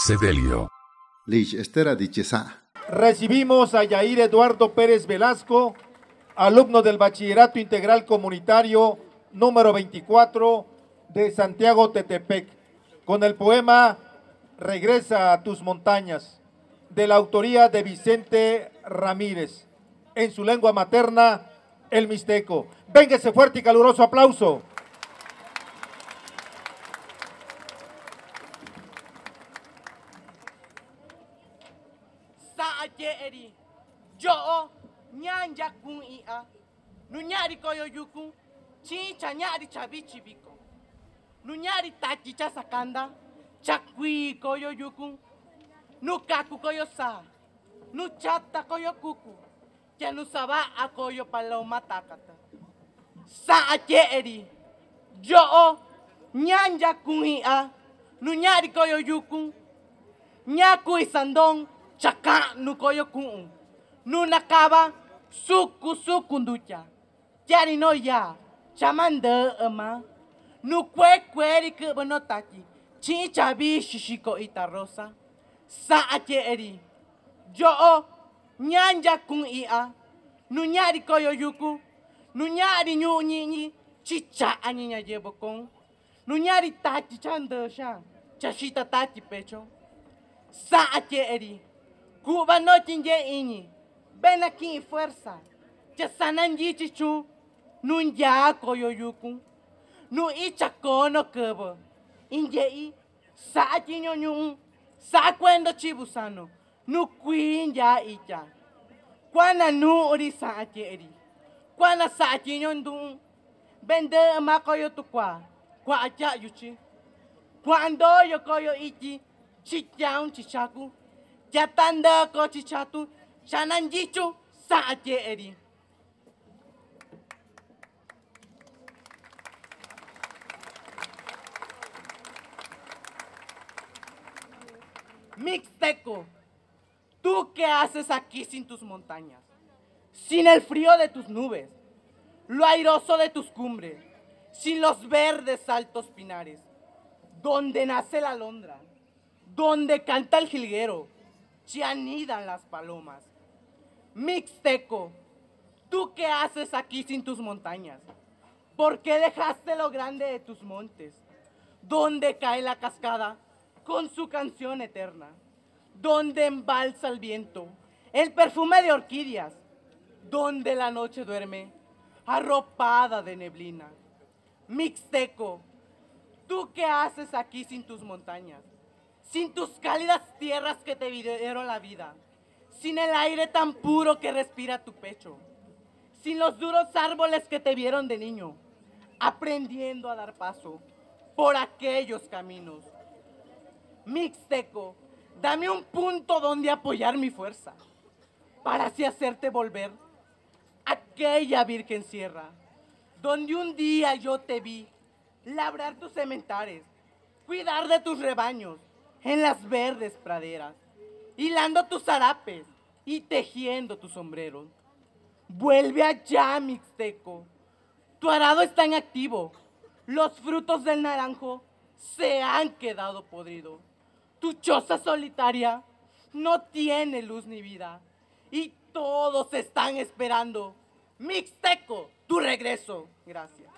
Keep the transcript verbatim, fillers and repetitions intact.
Sedelio. Lich Estera Dichesa. Recibimos a Yair Eduardo Pérez Velasco, alumno del Bachillerato Integral Comunitario número veinticuatro de Santiago Tetepec, con el poema Regresa a tus montañas, de la autoría de Vicente Ramírez, en su lengua materna, el mixteco. Véngase fuerte y caluroso aplauso. Eri, yo nyanja kun ia, nunyari koyo yuku, chicha nyari chabichi biko, nunyari tachi chasakanda, chakui koyo yuku, nukaku koyo sa, nuchata koyo kuku, ya nusaba a koyo paloma takata. Sa eri, yo nyanja kun ia, nunyari koyo yuku, nyaku isandong, chaka nukoyo kun, nunakaba suku suku nducha, yari no ya, chamanda ama, nukwe kweri kubanotachi, chicha bi shishiko itarosa, sa eri, yo nyanja kun ia, nunyari koyo yuku, nunyari nyunyi, chicha aninya yebokon, nunyari tachi chandosha, chashita tachi pecho, sa eri. Cuba no tinge ini, ven aquí fuerza, ya sanan yichichu, nun ya koyo yuku, nu icha kono kebo, inge i, sa chinyo nyun, sa cuendo chibusano, nu queen ya icha, cuana nu ori sa eri, cuana sa chinyo ndun, vende ma koyo tukwa, kwa acha yuchi, cuando yo koyo ichi, chichaun chichaku, Yatanda kochichatu, shananjichu, sa eri. Mixteco, ¿tú qué haces aquí sin tus montañas? Sin el frío de tus nubes, lo airoso de tus cumbres, sin los verdes altos pinares, donde nace la alondra, donde canta el jilguero, se anidan las palomas. Mixteco, ¿tú qué haces aquí sin tus montañas? ¿Por qué dejaste lo grande de tus montes? Donde cae la cascada con su canción eterna, donde embalsa el viento el perfume de orquídeas, donde la noche duerme arropada de neblina. Mixteco, ¿tú qué haces aquí sin tus montañas? Sin tus cálidas tierras que te dieron la vida, sin el aire tan puro que respira tu pecho, sin los duros árboles que te vieron de niño, aprendiendo a dar paso por aquellos caminos. Mixteco, dame un punto donde apoyar mi fuerza, para así hacerte volver aquella virgen sierra, donde un día yo te vi labrar tus sementares, cuidar de tus rebaños, en las verdes praderas, hilando tus zarapes y tejiendo tus sombreros. Vuelve allá, Mixteco, tu arado está en activo, los frutos del naranjo se han quedado podridos, tu choza solitaria no tiene luz ni vida, y todos están esperando, Mixteco, tu regreso. Gracias.